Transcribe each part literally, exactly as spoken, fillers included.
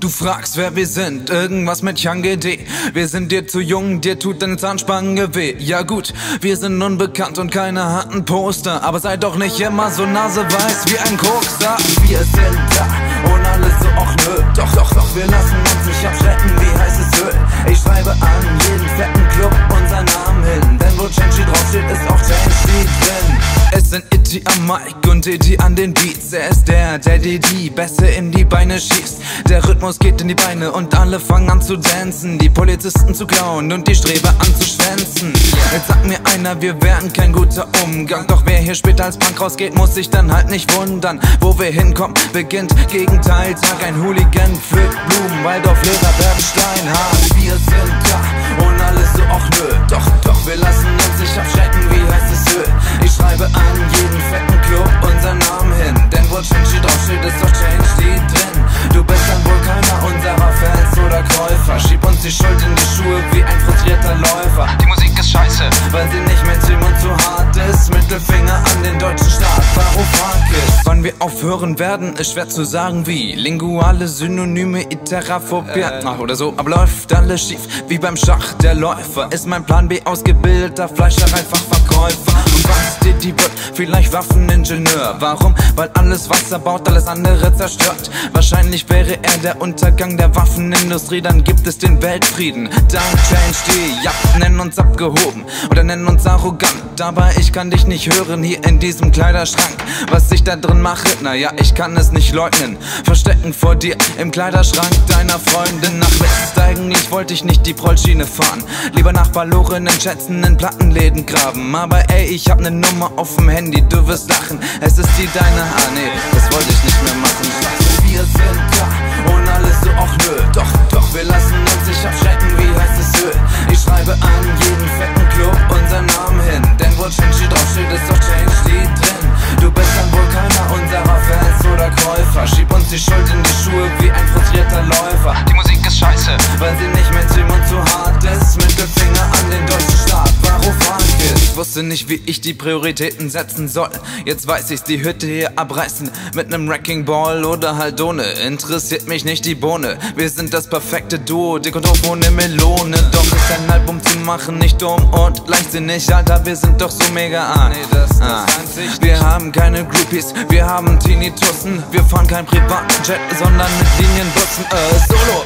Du fragst, wer wir sind, irgendwas mit Change D. Wir sind dir zu jung, dir tut deine Zahnspange weh. Ja gut, wir sind unbekannt und keiner hat ein Poster, aber sei doch nicht immer so naseweiß wie ein Kokser. Wir sind da und alle so, och nö. Doch, doch, doch, wir lassen uns nicht abschrecken wie heißes Öl. Ich schreibe an jeden fetten Club unseren Namen hin, denn wo Change draufsteht, ist auch Change drin. Es sind Itty am Mic und Itty an den Beats. Er ist der, der dir die Bässe in die Beine schießt. Der Rhythmus geht in die Beine und alle fangen an zu dancen, die Polizisten zu klauen und die Streber an zu schwänzen. Jetzt sagt mir einer, wir wären kein guter Umgang, doch wer hier später als Punk rausgeht, muss sich dann halt nicht wundern. Wo wir hinkommen, beginnt Gegenteiltag. Ein Hooligan pflückt Blumen, Waldorflehrer werden steinhart. Wir sind da und alles so, och nö. Doch, doch, wir lassen uns nicht abschrecken wie heißes Öl. Ich schreibe an jeden fetten Club unseren Namen hin, denn wo Change draufsteht, ist doch Change die drin. Du bist dann wohl keiner unserer Fans oder Käufer. Schieb uns die Schuld in die Schuhe wie ein frustrierter Läufer. Die Musik ist scheiße, weil sie nicht Mainstream und zu hart ist. Mittelfinger an den deutschen Staat, Varoufakis. Wann wir aufhören werden, ist schwer zu sagen wie. Linguale Synonyme, Iteraphobie äh. oder so, aber läuft alles schief wie beim Schach. Der Läufer ist mein Plan B, ausgebildeter Fleischereifachverkäufer. Und was dir die wird, vielleicht Waffeningenieur. Warum? Weil alles was er baut, alles andere zerstört. Wahrscheinlich wäre er der Untergang der Waffenindustrie, dann gibt es den Weltfrieden. Dank Change D, ja, nennen uns abgehoben oder nennen uns arrogant, aber ich kann dich nicht hören hier in diesem Kleiderschrank. Was ich da drin mache, naja, ich kann es nicht leugnen. Verstecken vor dir im Kleiderschrank deiner Freundin nach West. Eigentlich wollte ich nicht die Prollschiene fahren, lieber nach verlorenen Schätzen in Plattenläden graben. Aber ey, ich hab ne Nummer auf dem Handy, du wirst lachen, es ist die deine. Ah nee, das wollte ich nicht mehr machen. Wir sind da und alles so, och nö. Doch, doch, wir lassen uns nicht abschrecken wie heißes Öl. Ich schreibe an jeden fetten Club unseren Namen hin, denn wo Change draufsteht, ist doch Change die drin. Du bist dann wohl keiner unserer Fans oder Käufer. Schieb uns die Schuld in die Schuhe wie ein frustrierter Läufer. Die Musik ist scheiße, weil sie nicht Mainstream und zu hart ist. Mittelfinger an den deutschen Staat, Varoufakis. Ich wusste nicht, wie ich die Prioritäten setzen soll. Jetzt weiß ich's, die Hütte hier abreißen mit nem Wrecking Ball oder halt ohne. Interessiert mich nicht die Bohne. Wir sind das perfekte Duo, dick und hoch ohne Melone. Doch ist ein Album zu machen nicht dumm und leichtsinnig, Alter, wir sind doch so mega ah. Nee, das, das ah. Wir haben keine Groupies, wir haben Tinnitussen. Wir fahren kein Privatjet, sondern mit Linienbussen. Äh, Solo.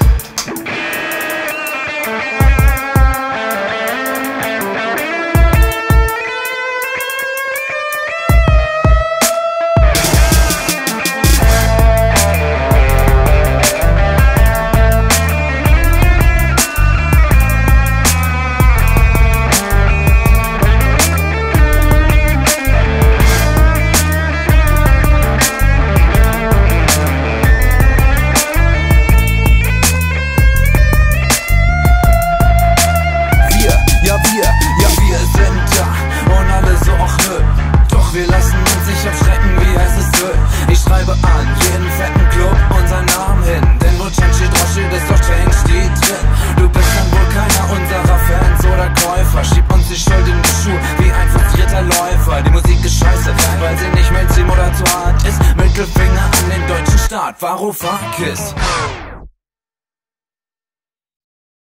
Wir lassen uns nicht abschrecken wie heißes Öl. Ich schreibe an jeden fetten Club unseren Namen hin, denn wo Change draufsteht, ist doch Change die drin. Du bist dann wohl keiner unserer Fans oder Käufer. Schieb uns die Schuld in die Schuhe wie ein frustrierter Läufer. Die Musik ist scheiße, weil sie nicht Mainstream oder zu hart ist. Mittelfinger an den deutschen Staat, Varoufakis.